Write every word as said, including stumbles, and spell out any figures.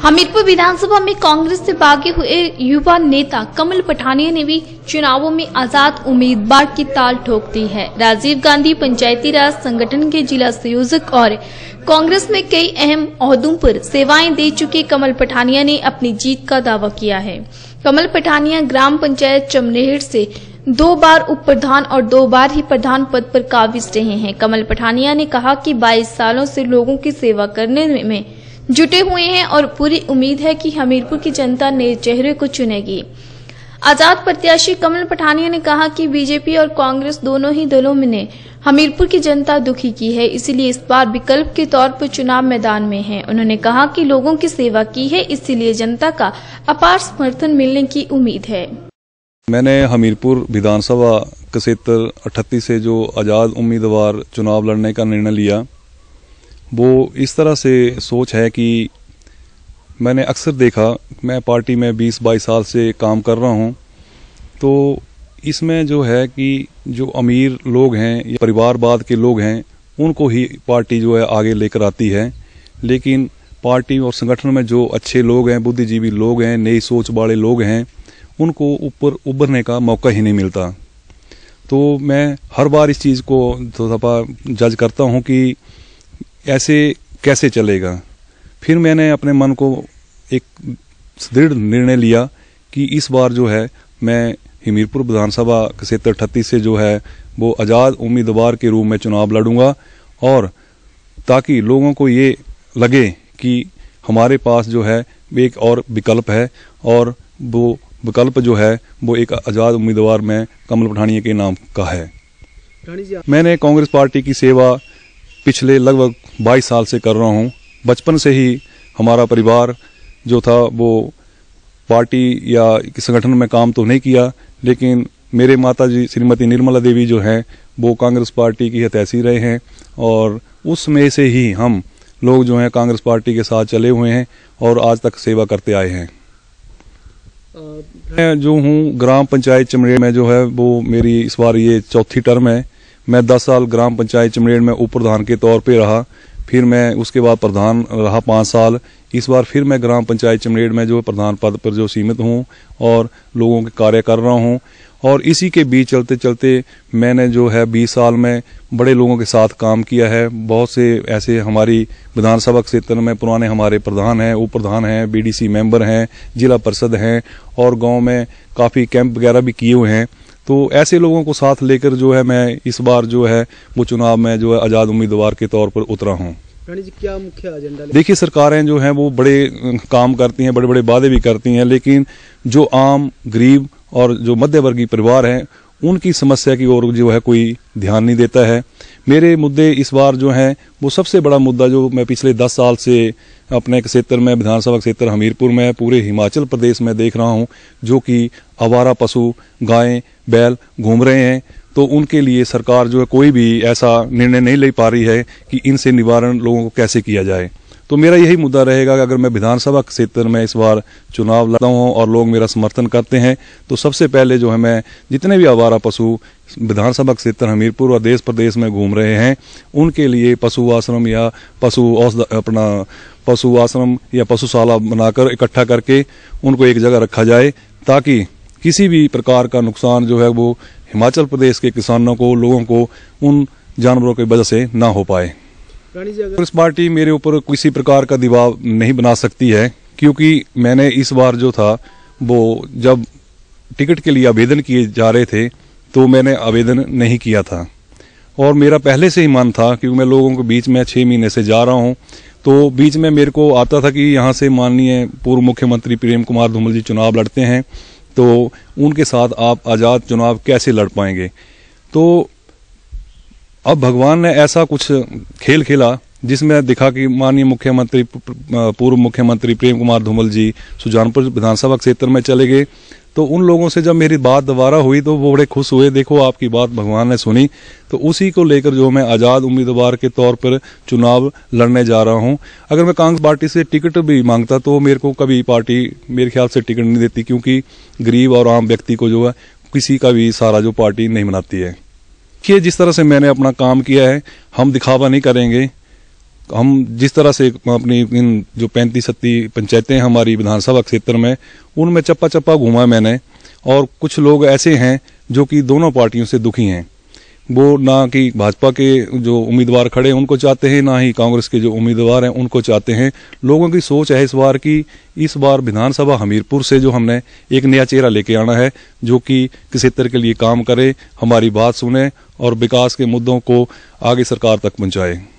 हमीरपुर विधानसभा में कांग्रेस से भागे हुए युवा नेता कमल पठानिया ने भी चुनावों में आजाद उम्मीदवार की ताल ठोक दी है। राजीव गांधी पंचायती राज संगठन के जिला संयोजक और कांग्रेस में कई अहम ओहदों पर सेवाएं दे चुके कमल पठानिया ने अपनी जीत का दावा किया है। कमल पठानिया ग्राम पंचायत चमनेहड़ से दो बार उप प्रधान और दो बार ही प्रधान पद पर काबिज रहे हैं। कमल पठानिया ने कहा कि बाईस सालों से लोगों की सेवा करने में जुटे हुए हैं और पूरी उम्मीद है कि हमीरपुर की जनता नए चेहरे को चुनेगी। आजाद प्रत्याशी कमल पठानिया ने कहा कि बीजेपी और कांग्रेस दोनों ही दलों ने हमीरपुर की जनता दुखी की है, इसलिए इस बार विकल्प के तौर पर चुनाव मैदान में है। उन्होंने कहा कि लोगों की सेवा की है, इसलिए जनता का अपार समर्थन मिलने की उम्मीद है। मैंने हमीरपुर विधानसभा क्षेत्र अठत्तीस से जो आजाद उम्मीदवार चुनाव लड़ने का निर्णय लिया, वो इस तरह से सोच है कि मैंने अक्सर देखा, मैं पार्टी में बीस बाईस साल से काम कर रहा हूँ, तो इसमें जो है कि जो अमीर लोग हैं या परिवारवाद के लोग हैं उनको ही पार्टी जो है आगे लेकर आती है, लेकिन पार्टी और संगठन में जो अच्छे लोग हैं, बुद्धिजीवी लोग हैं, नई सोच वाले लोग हैं, उनको ऊपर उभरने का मौका ही नहीं मिलता। तो मैं हर बार इस चीज़ को थोड़ा जज करता हूँ कि ऐसे कैसे चलेगा। फिर मैंने अपने मन को एक दृढ़ निर्णय लिया कि इस बार जो है मैं हमीरपुर विधानसभा क्षेत्र अठत्तीस से जो है वो आज़ाद उम्मीदवार के रूप में चुनाव लड़ूंगा, और ताकि लोगों को ये लगे कि हमारे पास जो है एक और विकल्प है, और वो विकल्प जो है वो एक आज़ाद उम्मीदवार में कमल पठानिया के नाम का है। मैंने कांग्रेस पार्टी की सेवा पिछले लगभग बाईस साल से कर रहा हूँ। बचपन से ही हमारा परिवार जो था वो पार्टी या संगठन में काम तो नहीं किया, लेकिन मेरे माता जी श्रीमती निर्मला देवी जो हैं वो कांग्रेस पार्टी की हितैषी रहे हैं, और उसमें से ही हम लोग जो हैं कांग्रेस पार्टी के साथ चले हुए हैं और आज तक सेवा करते आए हैं। मैं जो हूँ ग्राम पंचायत चमनेहड़ में जो है वो मेरी इस बार ये चौथी टर्म है। मैं दस साल ग्राम पंचायत चमनेहड़ में उप प्रधान के तौर पे रहा, फिर मैं उसके बाद प्रधान रहा पाँच साल। इस बार फिर मैं ग्राम पंचायत चमनेहड़ में जो प्रधान पद पर जो सीमित हूँ और लोगों के कार्य कर रहा हूँ, और इसी के बीच चलते चलते मैंने जो है बीस साल में बड़े लोगों के साथ काम किया है। बहुत से ऐसे हमारी विधानसभा क्षेत्र में पुराने हमारे प्रधान हैं, उप प्रधान हैं, बीडीसी मेंबर हैं, जिला परिषद हैं, और गाँव में काफ़ी कैंप वगैरह भी किए हुए हैं। तो ऐसे लोगों को साथ लेकर जो है मैं इस बार जो है वो चुनाव में जो है आज़ाद उम्मीदवार के तौर पर उतरा हूँ। जी, क्या मुख्य एजेंडा? देखिए, सरकारें जो हैं वो बड़े काम करती हैं, बड़े बड़े वादे भी करती हैं, लेकिन जो आम गरीब और जो मध्यवर्गीय परिवार हैं उनकी समस्या की ओर जो है कोई ध्यान नहीं देता है। मेरे मुद्दे इस बार जो हैं वो सबसे बड़ा मुद्दा जो मैं पिछले दस साल से अपने क्षेत्र में विधानसभा क्षेत्र हमीरपुर में पूरे हिमाचल प्रदेश में देख रहा हूं, जो कि आवारा पशु गायें बैल घूम रहे हैं, तो उनके लिए सरकार जो है कोई भी ऐसा निर्णय नहीं ले पा रही है कि इनसे निवारण लोगों को कैसे किया जाए। तो मेरा यही मुद्दा रहेगा कि अगर मैं विधानसभा क्षेत्र में इस बार चुनाव लड़ता हूँ और लोग मेरा समर्थन करते हैं, तो सबसे पहले जो है मैं जितने भी आवारा पशु विधानसभा क्षेत्र हमीरपुर और देश प्रदेश में घूम रहे हैं उनके लिए पशु आश्रम या पशु औषध अपना पशु आश्रम या पशुशाला बनाकर इकट्ठा करके उनको एक जगह रखा जाए, ताकि किसी भी प्रकार का नुकसान जो है वो हिमाचल प्रदेश के किसानों को, लोगों को उन जानवरों की वजह से ना हो पाए। कांग्रेस पार्टी मेरे ऊपर किसी प्रकार का दबाव नहीं बना सकती है, क्योंकि मैंने इस बार जो था वो जब टिकट के लिए आवेदन किए जा रहे थे तो मैंने आवेदन नहीं किया था, और मेरा पहले से ही मन था क्योंकि मैं लोगों के बीच में छः महीने से जा रहा हूँ, तो बीच में मेरे को आता था कि यहाँ से माननीय पूर्व मुख्यमंत्री प्रेम कुमार धूमल जी चुनाव लड़ते हैं, तो उनके साथ आप आज़ाद चुनाव कैसे लड़ पाएंगे। तो अब भगवान ने ऐसा कुछ खेल खेला जिसमें दिखा कि माननीय मुख्यमंत्री पूर्व मुख्यमंत्री प्रेम कुमार धूमल जी सुजानपुर विधानसभा क्षेत्र में चले गए। तो उन लोगों से जब मेरी बात दोबारा हुई तो वो बड़े खुश हुए, देखो आपकी बात भगवान ने सुनी। तो उसी को लेकर जो मैं आज़ाद उम्मीदवार के तौर पर चुनाव लड़ने जा रहा हूं। अगर मैं कांग्रेस पार्टी से टिकट भी मांगता तो मेरे को कभी पार्टी मेरे ख्याल से टिकट नहीं देती, क्योंकि गरीब और आम व्यक्ति को जो है किसी का भी सहारा जो पार्टी नहीं बनाती है। कि जिस तरह से मैंने अपना काम किया है, हम दिखावा नहीं करेंगे। हम जिस तरह से अपनी इन जो पैंतीस सत्ती पंचायतें हैं हमारी विधानसभा क्षेत्र में, उनमें चप्पा चप्पा घूमा मैंने, और कुछ लोग ऐसे हैं जो कि दोनों पार्टियों से दुखी हैं। वो ना कि भाजपा के जो उम्मीदवार खड़े हैं उनको चाहते हैं, ना ही कांग्रेस के जो उम्मीदवार हैं उनको चाहते हैं। लोगों की सोच है इस बार की इस बार विधानसभा हमीरपुर से जो हमने एक नया चेहरा लेके आना है, जो कि क्षेत्र के लिए काम करे, हमारी बात सुने और विकास के मुद्दों को आगे सरकार तक पहुंचाए।